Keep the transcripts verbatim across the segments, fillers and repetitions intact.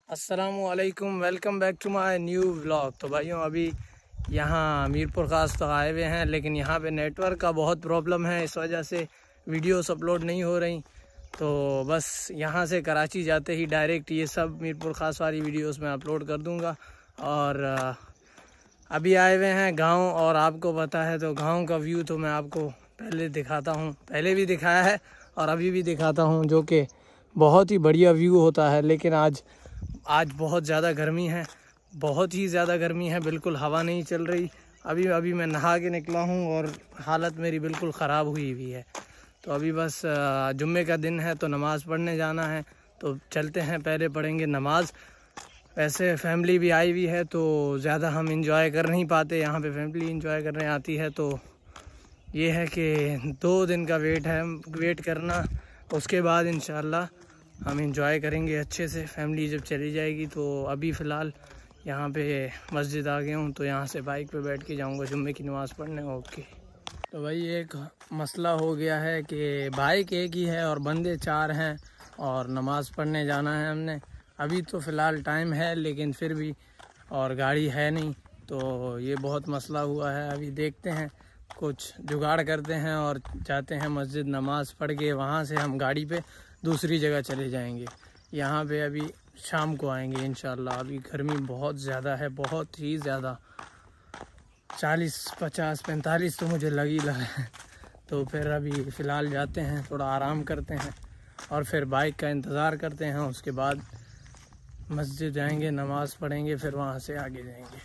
अस्सलामुअलैकुम, welcome back to my new vlog. तो भाइयों अभी यहाँ मीरपुर ख़ास तो आए हुए हैं, लेकिन यहाँ पे नेटवर्क का बहुत प्रॉब्लम है, इस वजह से वीडियोस अपलोड नहीं हो रही। तो बस यहाँ से कराची जाते ही डायरेक्ट ये सब मीरपुर ख़ास वाली वीडियोस मैं अपलोड कर दूँगा। और अभी आए हुए हैं गाँव, और आपको पता है तो गाँव का व्यू तो मैं आपको पहले दिखाता हूँ, पहले भी दिखाया है और अभी भी दिखाता हूँ, जो कि बहुत ही बढ़िया व्यू होता है। लेकिन आज आज बहुत ज़्यादा गर्मी है, बहुत ही ज़्यादा गर्मी है, बिल्कुल हवा नहीं चल रही। अभी अभी मैं नहा के निकला हूँ और हालत मेरी बिल्कुल ख़राब हुई हुई है। तो अभी बस जुम्मे का दिन है तो नमाज़ पढ़ने जाना है, तो चलते हैं, पहले पढ़ेंगे नमाज़। वैसे फैमिली भी आई हुई है तो ज़्यादा हम इंजॉय कर नहीं पाते, यहाँ पे फैमिली इंजॉय करने आती है। तो ये है कि दो दिन का वेट है, वेट करना, उसके बाद इंशाल्लाह हम इंजॉय करेंगे अच्छे से, फैमिली जब चली जाएगी। तो अभी फ़िलहाल यहाँ पे मस्जिद आ गया हूँ, तो यहाँ से बाइक पे बैठ के जाऊँगा जुम्मे की नमाज़ पढ़ने। ओके, तो भाई एक मसला हो गया है कि बाइक एक ही है और बंदे चार हैं और नमाज़ पढ़ने जाना है हमने। अभी तो फ़िलहाल टाइम है, लेकिन फिर भी, और गाड़ी है नहीं, तो ये बहुत मसला हुआ है। अभी देखते हैं, कुछ जुगाड़ करते हैं और जाते हैं मस्जिद, नमाज़ पढ़ के वहाँ से हम गाड़ी पे दूसरी जगह चले जाएंगे। यहाँ पे अभी शाम को आएंगे इंशाल्लाह। अभी गर्मी बहुत ज़्यादा है, बहुत ही ज़्यादा, चालीस पचास पैंतालीस तो मुझे लग ही लगा है। तो फिर अभी फ़िलहाल जाते हैं, थोड़ा आराम करते हैं और फिर बाइक का इंतज़ार करते हैं। उसके बाद मस्जिद जाएंगे, नमाज़ पढ़ेंगे, फिर वहाँ से आगे जाएंगे।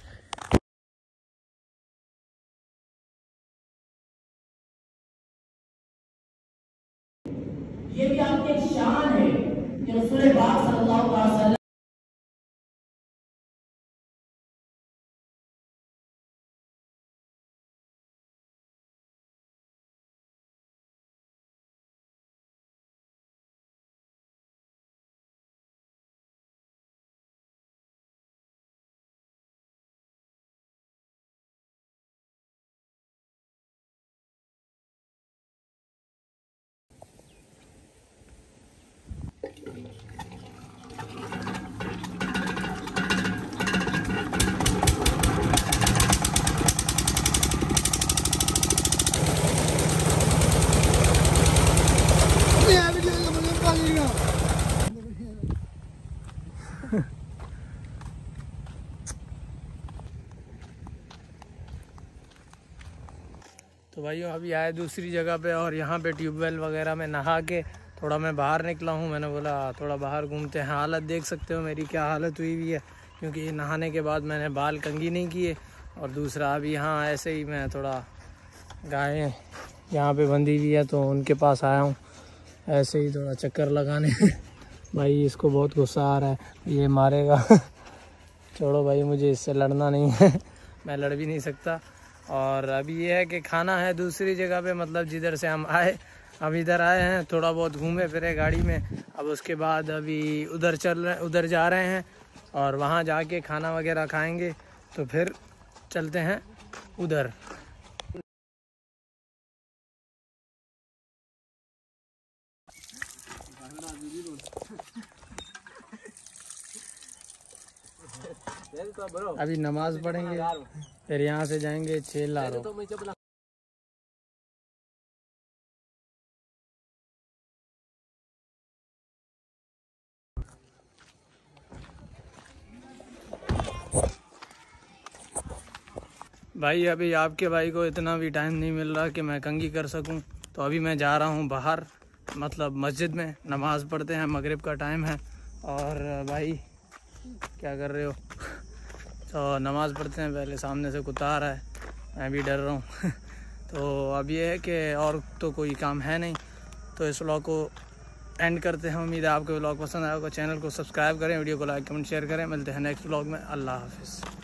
ये भी आपकी एक शान है कि रसूल पाक सल्लल्लाहु अलैहि वसल्लम तो भाइयों अभी आए दूसरी जगह पे, और यहाँ पे ट्यूबवेल वगैरह में नहा के थोड़ा मैं बाहर निकला हूँ। मैंने बोला थोड़ा बाहर घूमते हैं। हालत देख सकते हो मेरी क्या हालत हुई हुई है, क्योंकि नहाने के बाद मैंने बाल कंघी नहीं किए। और दूसरा अभी यहाँ ऐसे ही मैं थोड़ा, गाय यहाँ पे बंधी हुई है तो उनके पास आया हूँ, ऐसे ही थोड़ा चक्कर लगाने। भाई इसको बहुत गुस्सा आ रहा है, ये मारेगा। छोड़ो भाई, मुझे इससे लड़ना नहीं है, मैं लड़ भी नहीं सकता। और अभी ये है कि खाना है दूसरी जगह पे, मतलब जिधर से हम आए, अब इधर आए हैं, थोड़ा बहुत घूमे फिरे गाड़ी में। अब उसके बाद अभी उधर चल रहे उधर जा रहे हैं और वहाँ जाके खाना वगैरह खाएंगे, तो फिर चलते हैं उधर। अभी नमाज पढ़ेंगे, फिर यहाँ से जाएंगे छेलारो। भाई अभी आपके भाई को इतना भी टाइम नहीं मिल रहा कि मैं कंघी कर सकूं, तो अभी मैं जा रहा हूं बाहर, मतलब मस्जिद में नमाज़ पढ़ते हैं, मगरिब का टाइम है। और भाई क्या कर रहे हो? तो नमाज़ पढ़ते हैं, पहले सामने से कुत्ता आ रहा है, मैं भी डर रहा हूँ। तो अब ये है कि और तो कोई काम है नहीं, तो इस व्लॉग को एंड करते हैं। उम्मीद है आपको व्लॉग पसंद आया होगा। चैनल को सब्सक्राइब करें, वीडियो को लाइक कमेंट शेयर करें। मिलते हैं नेक्स्ट व्लॉग में। अल्लाह हाफिज़।